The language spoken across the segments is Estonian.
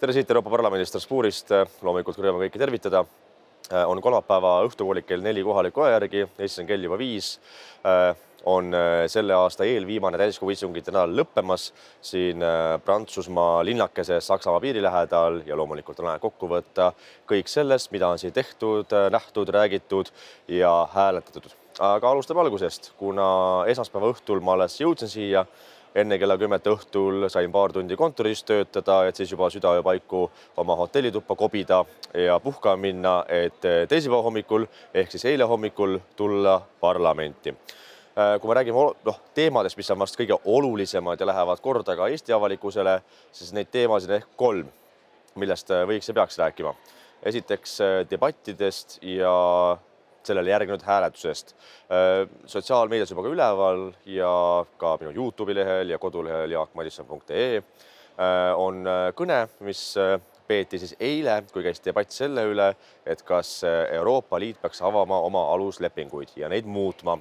Tere siit Euroopa Parlamendi Strasbourgist, loomulikult rõõm kõiki tervitada. On kolmapäeva õhtupoolik kell 4 kohaliku aja järgi, Eestis on kell juba 5. On selle aasta eelviimane täiskogu istungite nädal lõppemas siin Prantsusmaa linnakeses Saksamaa piiri lähedal ja loomulikult on aeg kokku võtta kõik sellest, mida on siin tehtud, nähtud, räägitud ja hääletatud. Aga alustame algusest, kuna esmaspäeva õhtul ma alles jõudsin siia. Enne kella 10 õhtul sain paar tundi kontoris töötada, et siis juba südaöö paiku oma hotellituppa kobida ja puhkama minna, et teisipäeva hommikul ehk siis eile hommikul tulla parlamenti. Kui me räägime teemadest, mis on vast kõige olulisemad ja lähevad korda ka Eesti avalikkusele, siis neid teemasid ehk 3, millest võiks ja peaks rääkima. Esiteks debattidest ja sellele järginud hääletusest. Sotsiaalmeedias juba ka üleval ja ka minu YouTube'i lehel ja kodulehel jaakmadisson.ee on kõne, mis peeti siis eile, kui käis debatt selle üle, et kas Euroopa Liit peaks avama oma aluslepinguid ja neid muutma.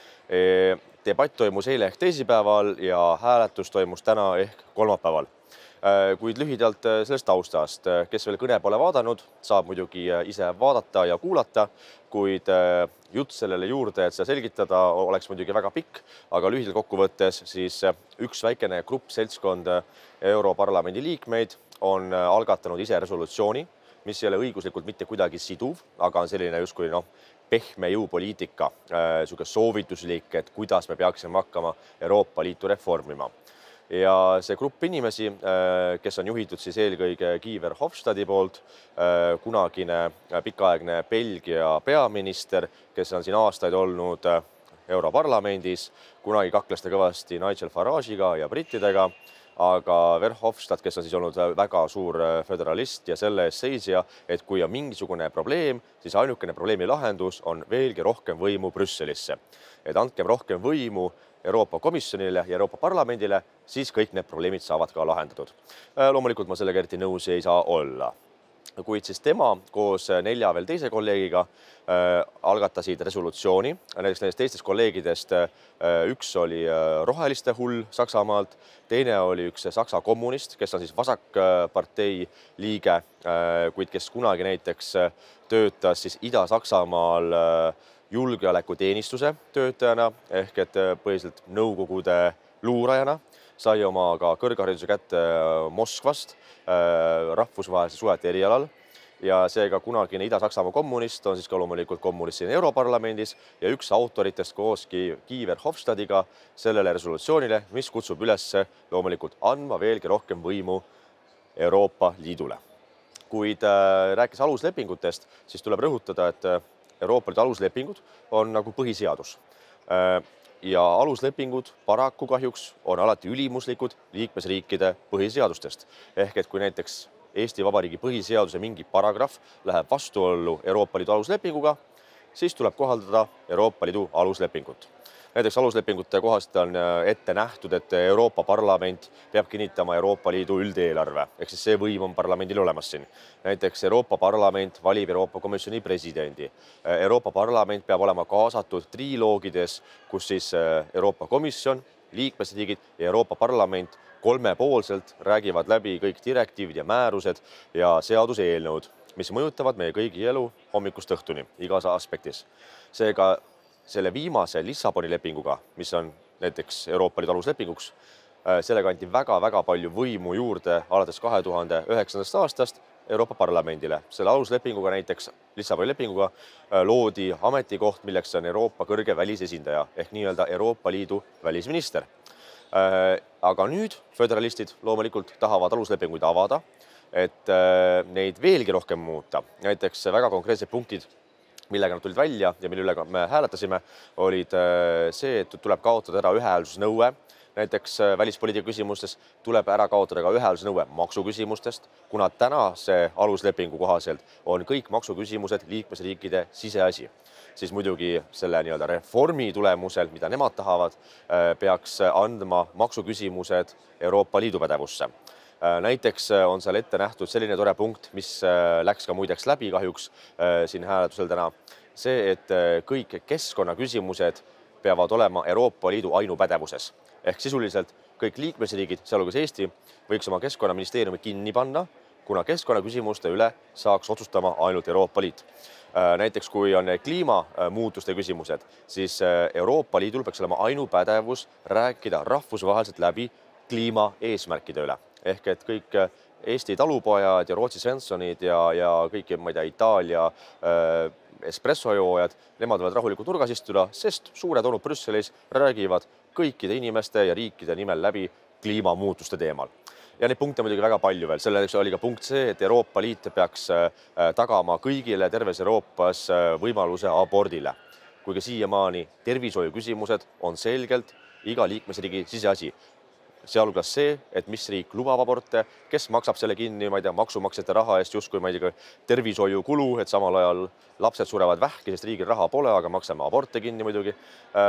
Debatt toimus eile ehk teisipäeval ja hääletus toimus täna ehk kolmapäeval. Kuid lühidalt sellest taustast, kes veel kõne pole vaadanud, saab muidugi ise vaadata ja kuulata, kuid jutt sellele juurde, et seda selgitada, oleks muidugi väga pikk, aga lühidalt kokkuvõttes siis üks väikene grupp seltskond Europarlamendi liikmeid on algatanud ise resolutsiooni, mis ei ole õiguslikult mitte kuidagi siduv, aga on selline justkui pehme jõupoliitika, soovituslik, et kuidas me peaksime hakkama Euroopa Liitu reformima. Ja see grupp inimesi, kes on juhitud siis eelkõige Guy Verhofstadti poolt, kunagine pikaaegne Belgia peaminister, kes on siin aastaid olnud Europarlamendis, kunagi kakles ta kõvasti Nigel Farage'iga ja brittidega, aga Verhofstadt, kes on siis olnud väga suur föderalist ja selle eest seisja, et kui on mingisugune probleem, siis ainukene probleemi lahendus on veelgi rohkem võimu Brüsselisse. Et andkem rohkem võimu Euroopa Komisjonile ja Euroopa Parlamendile, siis kõik need probleemid saavad ka lahendatud. Loomulikult ma sellega eriti nõus ei saa olla. Kuid siis tema koos 4 veel teise kolleegiga algatasid resolutsiooni. Näiteks nendest teistest kolleegidest üks oli roheliste hull Saksamaalt, teine oli üks Saksa kommunist, kes on siis vasakpartei liige, kuid kes kunagi näiteks töötas siis Ida-Saksamaal julgeolekuteenistuse töötajana ehk et põhiliselt nõukogude luurajana, sai oma ka kõrghariduse kätte Moskvast rahvusvahelise suhete erialal ja seega kunagine Ida-Saksamaa kommunist on siis ka loomulikult kommunist siin Europarlamendis ja üks autoritest koos Guy Verhofstadtiga sellele resolutsioonile, mis kutsub üles loomulikult andma veelgi rohkem võimu Euroopa Liidule. Kuid rääkis aluslepingutest, siis tuleb rõhutada, et Euroopa Liidu aluslepingud on nagu põhiseadus. Ja aluslepingud paraku kahjuks on alati ülimuslikud liikmesriikide põhiseadustest. Ehk et kui näiteks Eesti Vabariigi põhiseaduse mingi paragrahv läheb vastuollu Euroopa Liidu aluslepinguga, siis tuleb kohaldada Euroopa Liidu aluslepingut. Näiteks aluslepingute kohaselt on ette nähtud, et Euroopa Parlament peab kinnitama Euroopa Liidu üldeelarve, ehk siis see võim on parlamendil olemas siin. Näiteks Euroopa Parlament valib Euroopa Komisjoni presidendi. Euroopa Parlament peab olema kaasatud triloogides, kus siis Euroopa Komisjon, liikmesriigid ja Euroopa Parlament kolmepoolselt räägivad läbi kõik direktiivid ja määrused ja seaduseelnõud, mis mõjutavad meie kõigi elu hommikust õhtuni igas aspektis. Seega selle viimase Lissaboni lepinguga, mis on näiteks Euroopa Liidu aluslepinguks, sellega anti väga palju võimu juurde alates 2009. aastast Euroopa Parlamendile. Selle aluslepinguga näiteks Lissaboni lepinguga loodi ametikoht, milleks on Euroopa kõrge välisesindaja ehk nii-öelda Euroopa Liidu välisminister. Aga nüüd föderalistid loomulikult tahavad aluslepinguid avada, et neid veelgi rohkem muuta. Näiteks väga konkreetsed punktid, millega nad tulid välja ja mille üle me hääletasime, olid see, et tuleb kaotada ära ühehäälsusnõue. Näiteks välispoliitika küsimustes tuleb ära kaotada ka ühehäälsusnõue maksuküsimustest, kuna tänase aluslepingu kohaselt on kõik maksuküsimused liikmesriikide siseasi. Siis muidugi selle reformi tulemusel, mida nemad tahavad, peaks andma maksuküsimused Euroopa Liidu pädevusse. Näiteks on seal ette nähtud selline tore punkt, mis läks ka muideks läbi kahjuks siin hääletusel täna. See, et kõik keskkonnaküsimused peavad olema Euroopa Liidu ainupädevuses. Ehk sisuliselt kõik liikmesriigid, sealhulgas Eesti, võiks oma keskkonnaministeeriumi kinni panna kuna keskkonnaküsimuste üle saaks otsustama ainult Euroopa Liit. Näiteks kui on kliimamuutuste küsimused, siis Euroopa Liidul peaks olema ainupädevus rääkida rahvusvaheliselt läbi kliimaeesmärkide üle. Ehk et kõik Eesti talupojad ja Rootsi Svenssonid ja kõik, ma ei tea, Itaalia espressojoojad, nemad võivad rahulikult nurgas istuda, sest suured onud Brüsselis räägivad kõikide inimeste ja riikide nimel läbi kliimamuutuste teemal. Ja neid punkte muidugi väga palju veel. Selleks oli ka punkt see, et Euroopa Liit peaks tagama kõigile terves Euroopas võimaluse abordile. Kuigi siiamaani tervishoiu küsimused on selgelt iga liikmesriigi siseasi. Sealhulgas see, et mis riik lubab aborte, kes maksab selle kinni, ma ei tea, maksumaksjate raha eest justkui ma ei tea, tervishoiu kulu, et samal ajal lapsed surevad vähki, sest riigil raha pole, aga maksame aborte kinni muidugi.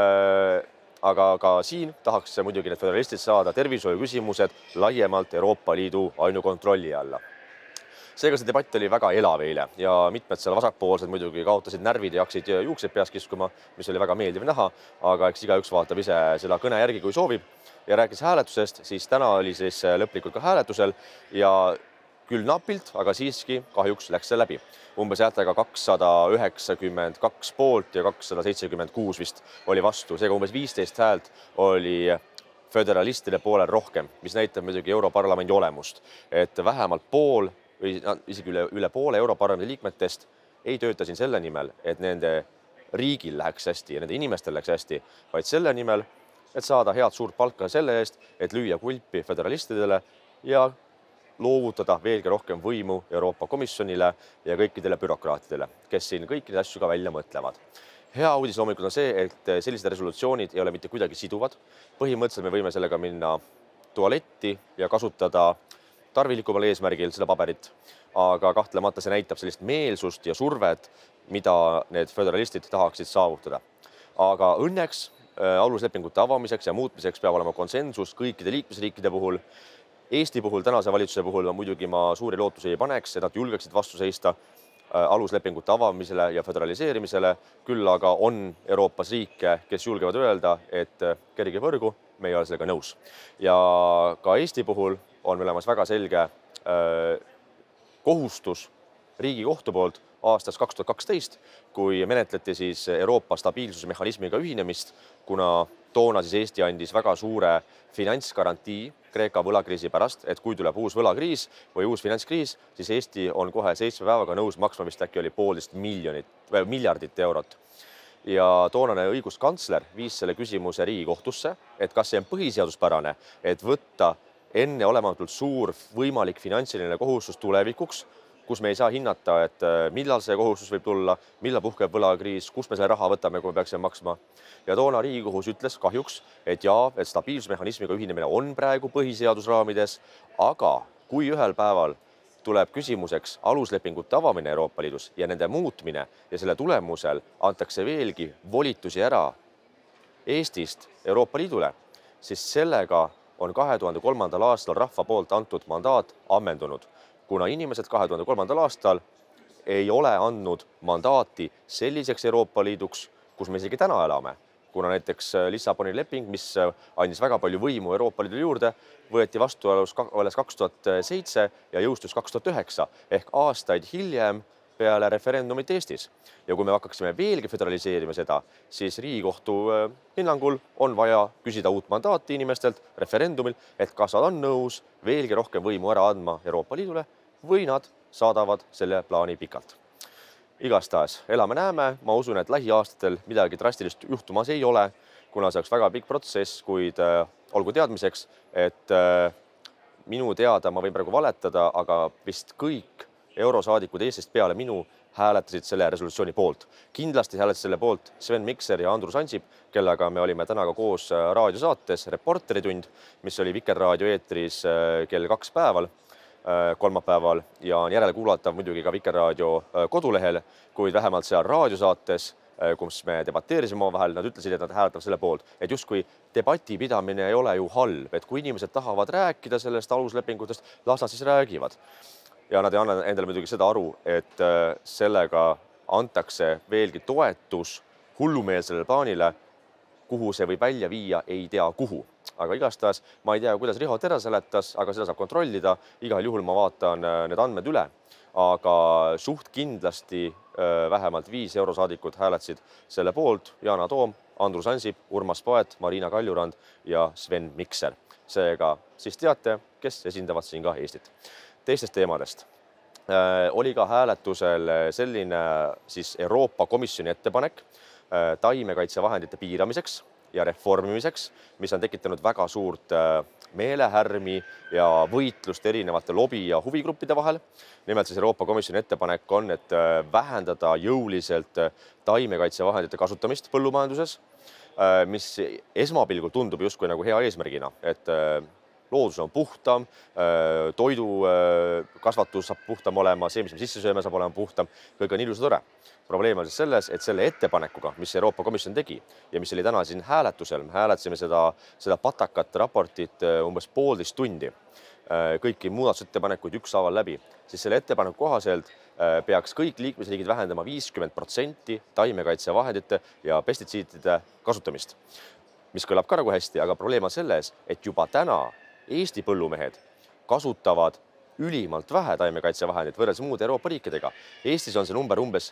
Aga ka siin tahaks muidugi need föderalistid saada tervishoiu küsimused laiemalt Euroopa Liidu ainukontrolli alla. Seega see debatt oli väga elav eile ja mitmed seal vasakpoolsed muidugi kaotasid närvid ja hakkasid juuksed peas kiskuma, mis oli väga meeldiv näha, aga eks igaüks vaatab ise seda kõne järgi, kui soovib. Ja rääkis hääletusest, siis täna oli siis lõplikult ka hääletusel ja küll napilt, aga siiski kahjuks läks see läbi. Umbes häältega 292 poolt ja 276 vist oli vastu. Seega umbes 15 häält oli föderalistide poolel rohkem, mis näitab muidugi Europarlamendi olemust. Et vähemalt pool või isegi üle poole Europarlamendi liikmetest ei tööta siin selle nimel, et nende riigil läheks hästi ja nende inimestel läheks hästi, vaid selle nimel, et saada head suurt palka selle eest, et lüüa kulpi föderalistidele ja loovutada veelgi rohkem võimu Euroopa Komisjonile ja kõikidele bürokraatidele, kes siin kõiki neid asju ka välja mõtlevad. Hea uudis loomulikult on see, et sellised resolutsioonid ei ole mitte kuidagi siduvad. Põhimõtteliselt me võime sellega minna tualetti ja kasutada tarvilikumal eesmärgil seda paberit, aga kahtlemata see näitab sellist meelsust ja survet, mida need föderalistid tahaksid saavutada. Aga õnneks aluslepingute avamiseks ja muutmiseks peab olema konsensus kõikide liikmesriikide puhul. Eesti puhul, tänase valitsuse puhul muidugi ma suuri lootusi ei paneks, et nad julgeksid vastu seista aluslepingute avamisele ja föderaliseerimisele. Küll aga on Euroopas riike, kes julgevad öelda, et kerige võrgu, me ei ole sellega nõus. Ja ka Eesti puhul on olemas väga selge kohustus Riigikohtu poolt aastast 2012, kui menetleti siis Euroopa stabiilsusmehhanismiga ühinemist, kuna toona siis Eesti andis väga suure finantsgarantii Kreeka võlakriisi pärast, et kui tuleb uus võlakriis või uus finantskriis, siis Eesti on kohe 7 päevaga nõus maksma vist äkki oli 1,5 miljardit eurot. Ja toonane õiguskantsler viis selle küsimuse Riigikohtusse, et kas see on põhiseaduspärane, et võtta enne olematult suur võimalik finantsiline kohustus tulevikuks, kus me ei saa hinnata, et millal see kohustus võib tulla, millal puhkeb võlakriis, kus me selle raha võtame, kui me peaksime maksma. Ja toona Riigikohus ütles kahjuks, et et stabiilsusmehhanismiga ühinemine on praegu põhiseadusraamides, aga kui ühel päeval tuleb küsimuseks aluslepingute avamine Euroopa Liidus ja nende muutmine ja selle tulemusel antakse veelgi volitusi ära Eestist Euroopa Liidule, siis sellega on 2003. aastal rahva poolt antud mandaat ammendunud, kuna inimesed 2003. aastal ei ole andnud mandaati selliseks Euroopa Liiduks, kus me isegi täna elame. Kuna näiteks Lissaboni leping, mis andis väga palju võimu Euroopa Liidule juurde, võeti vastu alles 2007 ja jõustus 2009 ehk aastaid hiljem peale referendumit Eestis. Ja kui me hakkaksime veelgi föderaliseerima seda, siis Riigikohtu hinnangul on vaja küsida uut mandaati inimestelt referendumil, et kas nad on nõus veelgi rohkem võimu ära andma Euroopa Liidule või nad saadavad selle plaani pikalt. Igastahes elame-näeme, ma usun, et lähiaastatel midagi drastilist juhtumas ei ole, kuna see oleks väga pikk protsess, kuid olgu teadmiseks, et minu teada, ma võin praegu valetada, aga vist kõik eurosaadikud Eestist peale minu hääletasid selle resolutsiooni poolt. Kindlasti hääletasid selle poolt Sven Mikser ja Andrus Ansip, kellega me olime täna ka koos raadiosaates Reporteritund, mis oli Vikerraadio eetris kell 2 päeval, kolmapäeval ja on järele kuulatav muidugi ka Vikerraadio kodulehel, kuid vähemalt seal raadiosaates, kus me debateerisime omavahel, nad ütlesid, et nad hääletavad selle poolt, et justkui debati pidamine ei ole ju halb, et kui inimesed tahavad rääkida sellest aluslepingutest, las nad siis räägivad. Ja nad ei anna endale muidugi seda aru, et sellega antakse veelgi toetus hullumeelsele plaanile, kuhu see võib välja viia, ei tea kuhu. aga igastahes ma ei tea, kuidas Riho Terra seletas, aga seda saab kontrollida. Igal juhul ma vaatan need andmed üle, aga suht kindlasti vähemalt 5 eurosaadikut hääletasid selle poolt: Yana Toom, Andrus Ansip, Urmas Paet, Marina Kaljurand ja Sven Mikser. Seega siis teate, kes esindavad siin ka Eestit. Teistest teemadest oli ka hääletusel selline siis Euroopa Komisjoni ettepanek taimekaitsevahendite piiramiseks ja reformimiseks, mis on tekitanud väga suurt meelehärmi ja võitlust erinevate lobi- ja huvigruppide vahel. Nimelt siis Euroopa Komisjoni ettepanek on, et vähendada jõuliselt taimekaitsevahendite kasutamist põllumajanduses, mis esmapilgul tundub justkui nagu hea eesmärgina, et loodus on puhtam, toidu kasvatus saab puhtam olema, see, mis me sisse sööme, saab olema puhtam, kõik on ilus ja tore. Probleem on siis selles, et selle ettepanekuga, mis Euroopa Komisjon tegi ja mis oli täna siin hääletusel, me hääletasime seda patakat raportit umbes 1,5 tundi, kõiki muudatusettepanekuid ükshaaval läbi, siis selle ettepaneku kohaselt peaks kõik liikmesriigid vähendama 50% taimekaitsevahendite ja pestitsiidide kasutamist, mis kõlab ka nagu hästi, aga probleem on selles, et juba täna Eesti põllumehed kasutavad ülimalt vähe taimekaitsevahendit võrreldes muude Euroopa riikidega. Eestis on see number umbes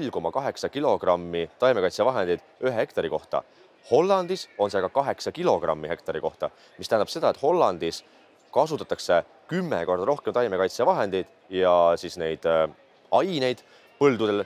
0,8 kilogrammi taimekaitsevahendid 1 hektari kohta. Hollandis on see aga 8 kilogrammi hektari kohta, mis tähendab seda, et Hollandis kasutatakse 10 korda rohkem taimekaitsevahendeid ja siis neid aineid põldudel.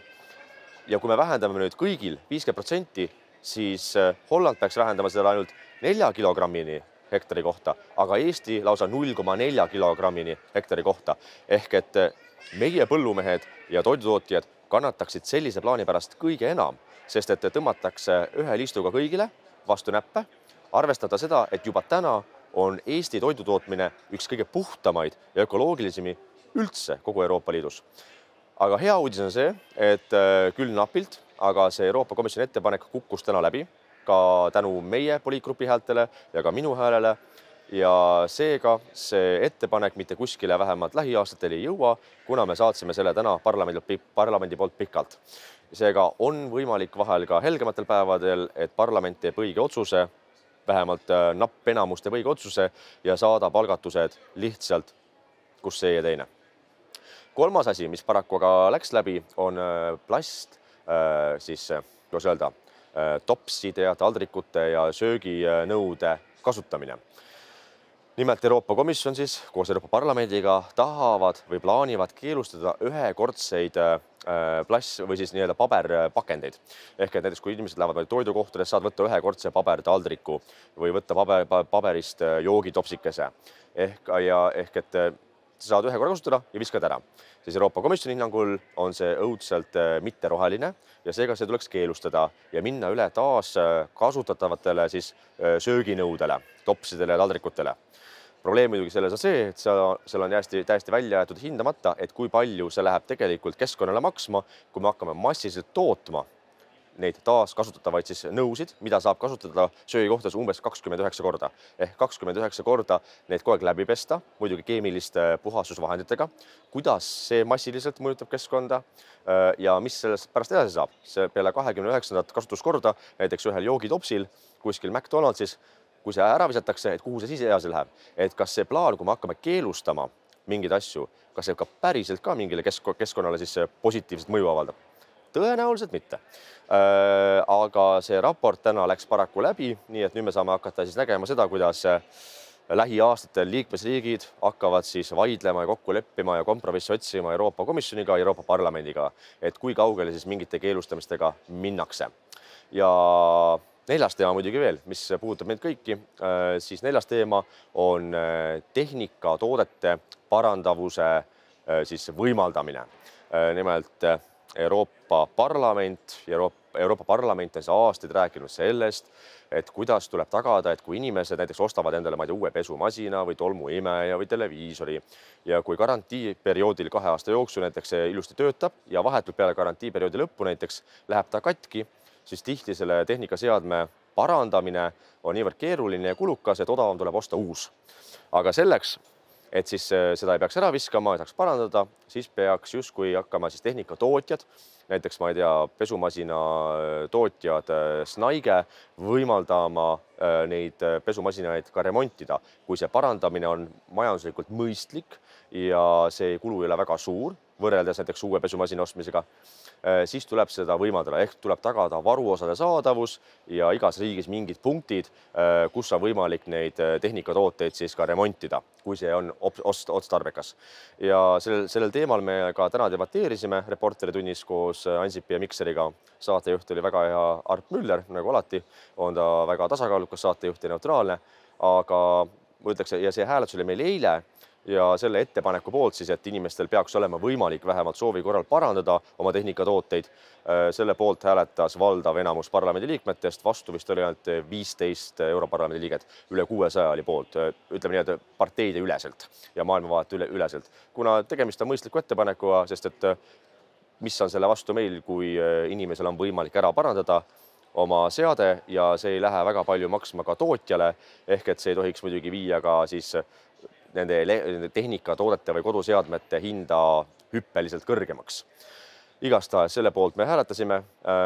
Ja kui me vähendame nüüd kõigil 50%, siis Holland peaks vähendama seda ainult 4 kilogrammini hektari kohta, aga Eesti lausa 0,4 kilogrammini hektari kohta. Ehk et meie põllumehed ja toidutootjad kannataksid sellise plaani pärast kõige enam, sest et tõmmatakse ühe liistuga kõigile vastu näppe, arvestada seda, et juba täna on Eesti toidutootmine üks kõige puhtamaid ja ökoloogilisemi üldse kogu Euroopa Liidus. Aga hea uudis on see, et küll napilt, aga see Euroopa Komisjoni ettepanek kukkus täna läbi, ka tänu meie poliitgrupi häältele ja ka minu häälele. Ja seega see ettepanek mitte kuskile vähemalt lähiaastatel ei jõua, kuna me saatsime selle täna parlamendi poolt pikalt. Seega on võimalik vahel ka helgematel päevadel, et parlament teeb õige otsuse, vähemalt napp enamus teeb õige otsuse ja saadab algatused lihtsalt kus see ja teine. Kolmas asi, mis paraku aga läks läbi, on plast, siis, kuidas öelda, topside ja taldrikute ja sööginõude kasutamine. Nimelt Euroopa Komisjon siis koos Euroopa Parlamendiga tahavad või plaanivad keelustada ühekordseid või siis nii-öelda paberpakendeid. Ehk et näiteks kui inimesed lähevad toidukohtades, saad võtta ühekordse pabertaldriku või võtta paberist joogitopsikese. Ehk et sa saad ühe korra kasutada ja viskad ära. Siis Euroopa Komisjoni hinnangul on see õudselt mitteroheline ja seega see tuleks keelustada ja minna üle taas kasutatavatele siis sööginõudele, topsidele ja taldrikutele. Probleem muidugi selles on see, et seal on täiesti välja jäetud hindamata, et kui palju see läheb tegelikult keskkonnale maksma, kui me hakkame massiliselt tootma neid taaskasutatavaid siis nõusid, mida saab kasutada söögikohtades umbes 29 korda. Ehk 29 korda neid kogu aeg läbi pesta, muidugi keemiliste puhastusvahenditega. Kuidas see massiliselt mõjutab keskkonda ja mis sellest pärast edasi saab? See peale 29. kasutuskorda, näiteks ühel joogitopsil kuskil McDonaldsis, kui see ära visatakse, et kuhu see siis edasi läheb. Et kas see plaan, kui me hakkame keelustama mingeid asju, kas see ka päriselt ka mingile keskkonnale siis positiivset mõju avaldab? Tõenäoliselt mitte. Aga see raport täna läks paraku läbi, nii et nüüd me saame hakata siis nägema seda, kuidas lähiaastatel liikmesriigid hakkavad siis vaidlema ja kokku leppima ja kompromissi otsima Euroopa Komisjoniga ja Euroopa Parlamendiga, et kui kaugele siis mingite keelustamistega minnakse. Ja neljas teema muidugi veel, mis puudutab meid kõiki, siis neljas teema on tehnikatoodete parandavuse siis võimaldamine. Nimelt Euroopa Parlament on aastaid rääkinud sellest, et kuidas tuleb tagada, et kui inimesed näiteks ostavad endale uue pesumasina või tolmuimeja või televiisori ja kui garantiiperioodil 2 aasta jooksul näiteks see ilusti töötab ja vahetult peale garantiiperioodi lõppu näiteks läheb ta katki, siis tihti selle tehnikaseadme parandamine on niivõrd keeruline ja kulukas, et odavam tuleb osta uus. Aga selleks, et siis seda ei peaks ära viskama, ei saaks parandada, siis peaks justkui hakkama siis tehnikatootjad, näiteks ma ei tea, pesumasina tootjad Snaige võimaldama neid pesumasinaid ka remontida, kui see parandamine on majanduslikult mõistlik ja see kulu ei ole väga suur, võrreldes näiteks uue pesumasina ostmisega, siis tuleb seda võimaldada, ehk tuleb tagada varuosade saadavus ja igas riigis mingid punktid, kus on võimalik neid tehnikatooteid siis ka remontida, kui see on otstarbekas. Ja sellel teemal me ka täna debateerisime Reporteritunnis koos Ansipi ja Mikseriga. Saatejuht oli väga hea Arp Müller, nagu alati, on ta väga tasakaalukas saatejuht ja neutraalne, aga mõtleks, ja see hääletus oli meil eile, ja selle ettepaneku poolt siis, et inimestel peaks olema võimalik vähemalt soovi korral parandada oma tehnikatooteid. Selle poolt hääletas valdav enamus parlamendi liikmetest, vastu vist oli ainult 15 Europarlamendi liiget, üle 600 oli poolt, ütleme nii, et parteide üleselt ja maailmavaate üleselt. Kuna tegemist on mõistliku ettepanekuga, sest et mis on selle vastu meil, kui inimesel on võimalik ära parandada oma seade ja see ei lähe väga palju maksma ka tootjale, ehk et see ei tohiks muidugi viia ka siis nende tehnikatoodete või koduseadmete hinda hüppeliselt kõrgemaks. Igastahes selle poolt me hääletasime.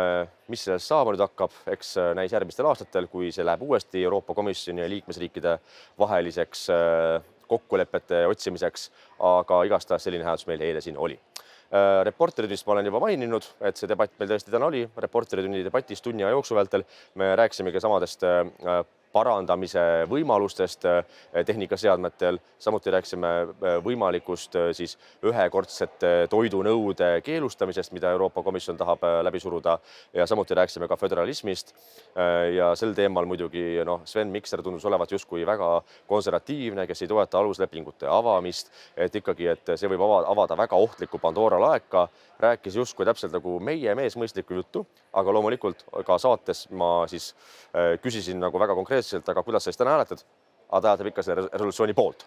Mis sellest saama nüüd hakkab, eks näis järgmistel aastatel, kui see läheb uuesti Euroopa Komisjoni ja liikmesriikide vaheliseks kokkulepete otsimiseks, aga igastahes selline hääletus meil eile siin oli. Reporteritunnist ma olen juba maininud, et see debatt meil tõesti täna oli. Reporteritunni debatis tunni aja jooksu vältel me rääkisimegi samadest parandamise võimalustest tehnikaseadmetel. Samuti rääkisime võimalikust siis ühekordsete toidunõude keelustamisest, mida Euroopa Komisjon tahab läbi suruda. Ja samuti rääkisime ka föderalismist. Ja sel teemal muidugi Sven Mikser tundus olevat justkui väga konservatiivne, kes ei toeta aluslepingute avamist, et ikkagi, et see võib avada väga ohtliku Pandora laeka. Rääkis justkui täpselt nagu meie mees mõistlikku juttu, aga loomulikult ka saates ma siis küsisin nagu väga konkreetselt, aga kuidas sa siis täna hääletad? Aga ta hääletab ikka selle resolutsiooni poolt.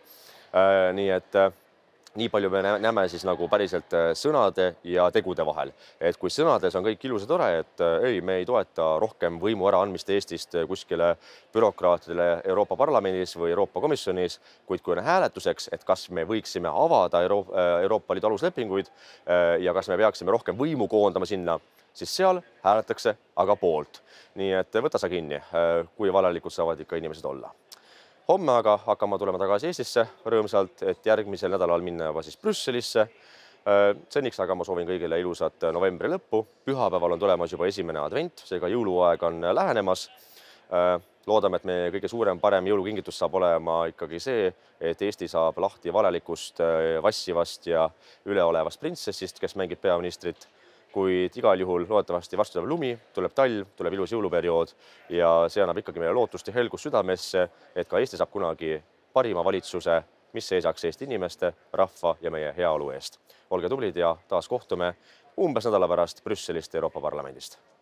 Nii et nii palju me näeme siis nagu päriselt sõnade ja tegude vahel. Et kui sõnades on kõik ilus ja tore, et ei, me ei toeta rohkem võimu äraandmist Eestist kuskile bürokraatidele Euroopa Parlamendis või Euroopa Komisjonis, kuid kui on hääletuseks, et kas me võiksime avada Euroopa Liidu aluslepinguid ja kas me peaksime rohkem võimu koondama sinna, siis seal hääletakse aga poolt. Nii et võta sa kinni, kui valelikud saavad ikka inimesed olla. Homme aga hakkama tulema tagasi Eestisse rõõmsalt, et järgmisel nädalal minna juba siis Brüsselisse. Seniks aga ma soovin kõigile ilusat novembri lõppu. Pühapäeval on tulemas juba esimene advent, seega jõuluaeg on lähenemas. Loodame, et meie kõige suurem parem jõulukingitus saab olema ikkagi see, et Eesti saab lahti valelikust, vassivast ja üleolevast printsessist, kes mängib peaministrit. Kuid igal juhul loodetavasti varsti tuleb lumi, tuleb talv, tuleb ilus jõuluperiood ja see annab ikkagi meile lootust ja helgust südamesse, et ka Eesti saab kunagi parima valitsuse, mis seisaks Eesti inimeste, rahva ja meie heaolu eest. Olge tublid ja taas kohtume umbes nädala pärast Brüsselist Euroopa Parlamendist.